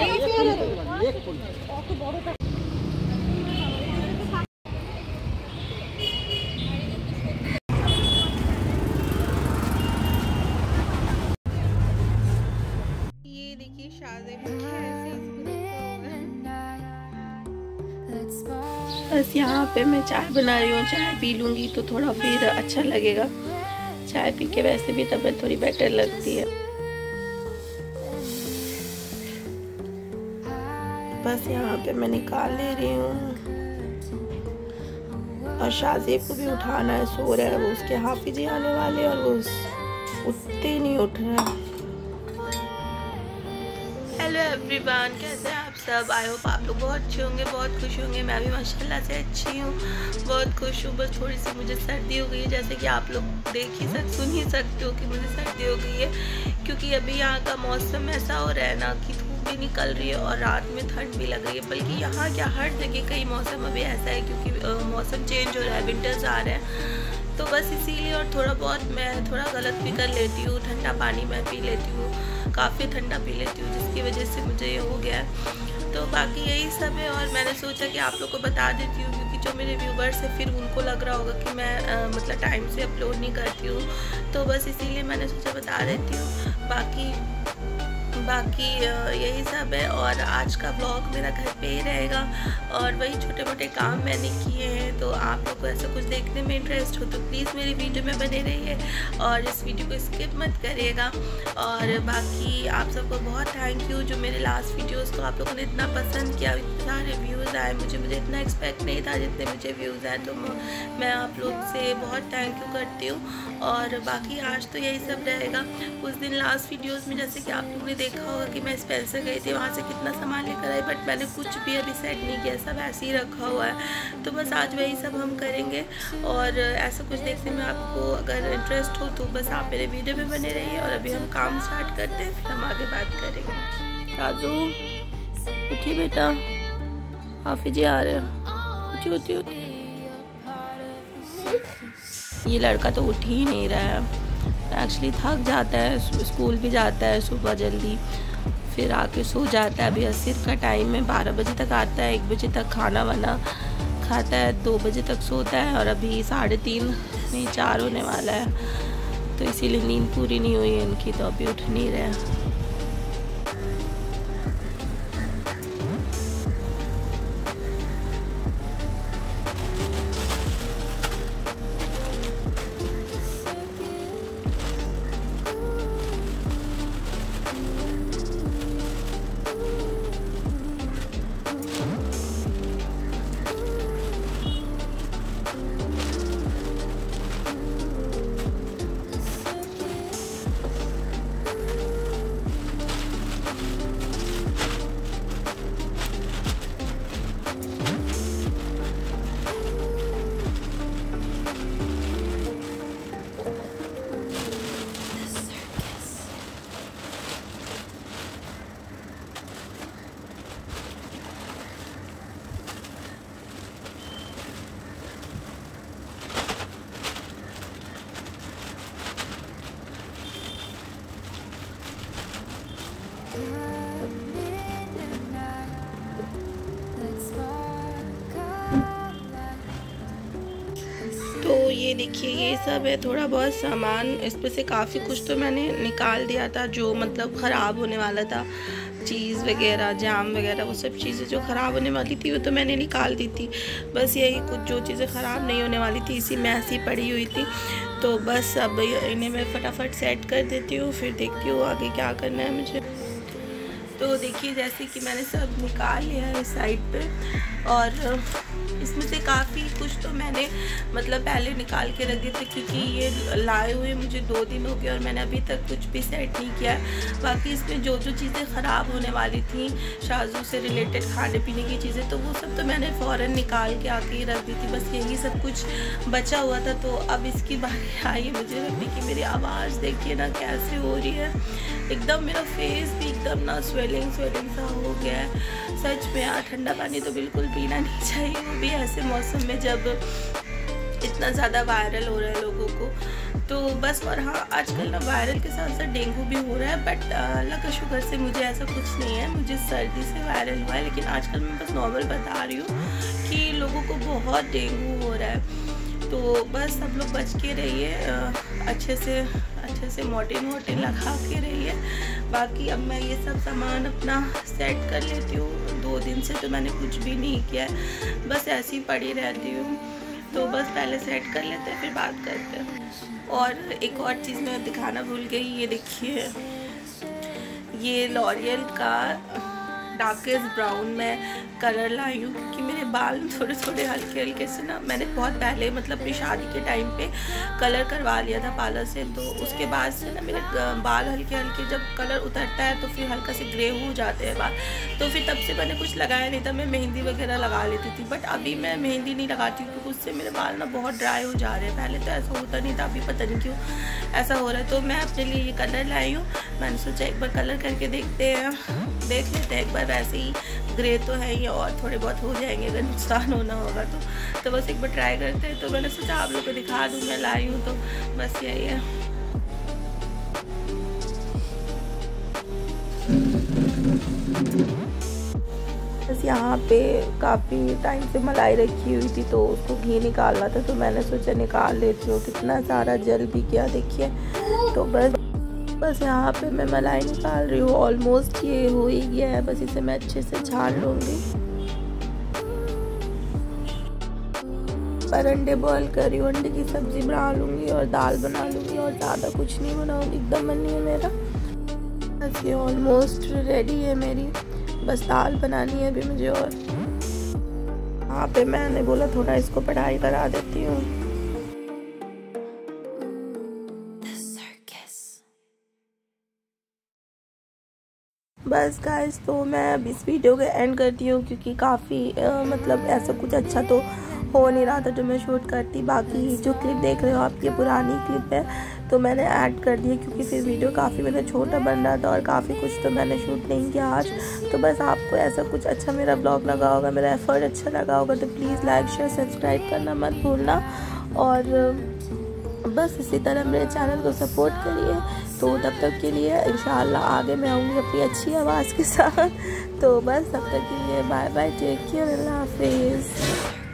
देखिए शादी में बस यहाँ पे मैं चाय बना रही हूँ। चाय पी लूँगी तो थोड़ा फिर अच्छा लगेगा। चाय पी के वैसे भी तबीयत थोड़ी बेटर लगती है। बस यहाँ पे मैं निकाल ले रही हूँ और शाज़ेब को भी उठाना है, सो रहा है वो। उसके हाफिजी आने वाले और वो उठते ही नहीं उठ रहा है। हेलो एवरीवन, कैसे हैं आप सब? आई होप आप लोग बहुत अच्छे होंगे, बहुत खुश होंगे। मैं भी माशाल्लाह से अच्छी हूँ, बहुत खुश हूँ। बस थोड़ी सी मुझे सर्दी हो गई है, जैसे कि आप लोग सुन ही सकते हो कि मुझे सर्दी हो गई है, क्योंकि अभी यहाँ का मौसम ऐसा हो रहा है ना कि धूप भी निकल रही है और रात में ठंड भी लग रही है। बल्कि यहाँ क्या हर जगह कई मौसम अभी ऐसा है, क्योंकि मौसम चेंज हो रहा है, विंटर्स आ रहे हैं, तो बस इसीलिए। और थोड़ा बहुत मैं थोड़ा गलत भी कर लेती हूँ, ठंडा पानी मैं पी लेती हूँ, काफ़ी ठंडा पी लेती हूँ, जिसकी वजह से मुझे ये हो गया है। तो बाकी यही सब है। और मैंने सोचा कि आप लोग को बता देती हूँ, क्योंकि जो मेरे व्यूवर्स हैं फिर उनको लग रहा होगा कि मैं मतलब टाइम से अपलोड नहीं करती हूँ, तो बस इसीलिए मैंने सोचा बता देती हूँ। बाकी यही सब है। और आज का ब्लॉग मेरा घर पे ही रहेगा और वही छोटे मोटे काम मैंने किए हैं। तो आप लोग को ऐसा कुछ देखने में इंटरेस्ट हो तो प्लीज़ मेरी वीडियो में बने रहिए और इस वीडियो को स्किप मत करिएगा। और बाकी आप सबको बहुत थैंक यू, जो मेरे लास्ट वीडियोस को आप लोगों ने इतना पसंद किया, इतने सारे व्यूज़ आए। मुझे इतना एक्सपेक्ट नहीं था जितने मुझे व्यूज़ आए, तो मैं आप लोग से बहुत थैंक यू करती हूँ। और बाकी आज तो यही सब रहेगा। उस दिन लास्ट वीडियोज़ में जैसे कि आप लोगों ने देखा होगा कि मैं स्पेंसर गई थी, वहाँ से कितना सामान लेकर आई, बट मैंने कुछ भी अभी सेट नहीं किया, सब ऐसे ही रखा हुआ है। तो बस आज वही सब हम करेंगे। और ऐसा कुछ देखने में आपको अगर इंटरेस्ट हो तो बस आप मेरे वीडियो में बने रहिए। और अभी हम काम स्टार्ट करते हैं, फिर हम आगे बात करेंगे। राजू उठी बेटा, हाफिजी आ रहे हैं, उठी। ये लड़का तो उठ ही नहीं रहा है। एक्चुअली थक जाता है, स्कूल भी जाता है सुबह जल्दी, फिर आके सो जाता है। अभी असर का टाइम है, 12 बजे तक आता है, 1 बजे तक खाना वाना खाता है, 2 बजे तक सोता है। और अभी 3:30 नहीं 4 होने वाला है, तो इसीलिए नींद पूरी नहीं हुई है इनकी, तो अभी उठ नहीं रहे हैं। तो ये देखिए ये सब है, थोड़ा बहुत सामान, इसमें से काफ़ी कुछ तो मैंने निकाल दिया था जो मतलब ख़राब होने वाला था, चीज़ वगैरह, जाम वगैरह, वो सब चीज़ें जो ख़राब होने वाली थी वो तो मैंने निकाल दी थी। बस यही कुछ जो चीज़ें ख़राब नहीं होने वाली थी इसी में ऐसी पड़ी हुई थी। तो बस अब इन्हें मैं फटाफट सेट कर देती हूँ, फिर देखती हूँ आगे क्या करना है मुझे। तो देखिए जैसे कि मैंने सब निकाल लिया है इस साइड पे, और इसमें से काफ़ी कुछ तो मैंने मतलब पहले निकाल के रख दिए थे, क्योंकि ये लाए हुए मुझे 2 दिन हो गए और मैंने अभी तक कुछ भी सेट नहीं किया है। बाकी इसमें जो चीज़ें ख़राब होने वाली थी, शाज़ू से रिलेटेड खाने पीने की चीज़ें, तो वो सब तो मैंने फ़ौरन निकाल के आके ही रख दी थी। बस यही सब कुछ बचा हुआ था। तो अब इसकी बारी आई है मुझे रखने की। मेरी आवाज़ देखिए ना कैसे हो रही है, एकदम मेरा फेस भी एकदम ना स्वेलिंग सा हो गया है। सच में यार ठंडा पानी तो बिल्कुल पीना नहीं चाहिए, वो भी ऐसे मौसम में जब इतना ज़्यादा वायरल हो रहा है लोगों को। तो बस। और हाँ, आजकल ना वायरल के साथ साथ डेंगू भी हो रहा है, बट अल्लाह का शुक्र से मुझे ऐसा कुछ नहीं है। मुझे सर्दी से वायरल हुआ है, लेकिन आजकल मैं बस नॉर्मल बता रही हूँ कि लोगों को बहुत डेंगू हो रहा है। तो बस सब लोग बच के रहिए, अच्छे से मॉर्टिन लगा के रहिए। बाकी अब मैं ये सब सामान अपना सेट कर लेती हूँ। 2 दिन से तो मैंने कुछ भी नहीं किया है, बस ऐसे ही पड़ी रहती हूँ। तो बस पहले सेट कर लेते हैं, फिर बात करते हैं। और एक और चीज़ मैं दिखाना भूल गई, ये देखिए, ये लॉरियल का डार्केस्ट ब्राउन में कलर लाई हूँ, क्योंकि मेरे बाल थोड़े हल्के से ना, मैंने बहुत पहले मतलब अपनी शादी के टाइम पे कलर करवा लिया था पार्लर से। तो उसके बाद से ना मेरे बाल हल्के जब कलर उतरता है तो फिर हल्का से ग्रे हो जाते हैं बाल। तो फिर तब से मैंने कुछ लगाया नहीं था, मैं मेहंदी वगैरह लगा लेती थी। बट अभी मैं मेहंदी नहीं लगाती हूँ, क्योंकि उससे मेरे बाल ना बहुत ड्राई हो जा रहे हैं। पहले तो ऐसा होता नहीं था, अभी पता नहीं क्यों ऐसा हो रहा है। तो मैं अपने लिए ये कलर लाई हूँ। मैंने सोचा एक बार कलर करके देख लेते हैं एक बार। वैसे ही ग्रे तो है ही, और थोड़े बहुत हो जाएंगे अगर नुकसान होना होगा तो बस एक बार ट्राई करते हैं। तो मैंने सोचा आप लोग को दिखा दूँ, मैं लाई हूँ। तो बस यही है। बस यहाँ पे काफ़ी टाइम से मलाई रखी हुई थी, तो उसको घी निकालना था, तो मैंने सोचा निकाल लेती हूँ। कितना सारा जल भी गया देखिए। तो बस यहाँ पे मैं मलाई निकाल रही हूँ। ऑलमोस्ट ये हो ही गया है, बस इसे मैं अच्छे से छान लूँगी। पर अंडे बॉईल कर रही हूँ, अंडे की सब्ज़ी बना लूँगी और दाल बना लूँगी, और ज़्यादा कुछ नहीं बनाऊँगी, एकदम मन नहीं है मेरा। बस ये ऑलमोस्ट रेडी है मेरी, बस दाल बनानी है अभी मुझे। और यहाँ पे मैंने बोला थोड़ा इसको पढ़ाई करा देती हूँ। बस गाइस, तो मैं अब इस वीडियो को एंड करती हूँ, क्योंकि काफ़ी मतलब ऐसा कुछ अच्छा तो हो नहीं रहा था जो मैं शूट करती। बाकी जो क्लिप देख रहे हो आप, ये पुरानी क्लिप है, तो मैंने ऐड कर दी है, क्योंकि फिर वीडियो काफ़ी मेरा छोटा बन रहा था और काफ़ी कुछ तो मैंने शूट नहीं किया आज। तो बस आपको ऐसा कुछ अच्छा मेरा ब्लॉग लगा होगा, मेरा एफर्ट अच्छा लगा होगा, तो प्लीज़ लाइक शेयर सब्सक्राइब करना मत भूलना। और बस इसी तरह मेरे चैनल को सपोर्ट करिए। तो तब तक के लिए इंशाल्लाह आगे मैं आऊँगी अपनी अच्छी आवाज़ के साथ। तो बस तब तक के लिए बाय बाय, टेक केयर, अल्लाह हाफिज़।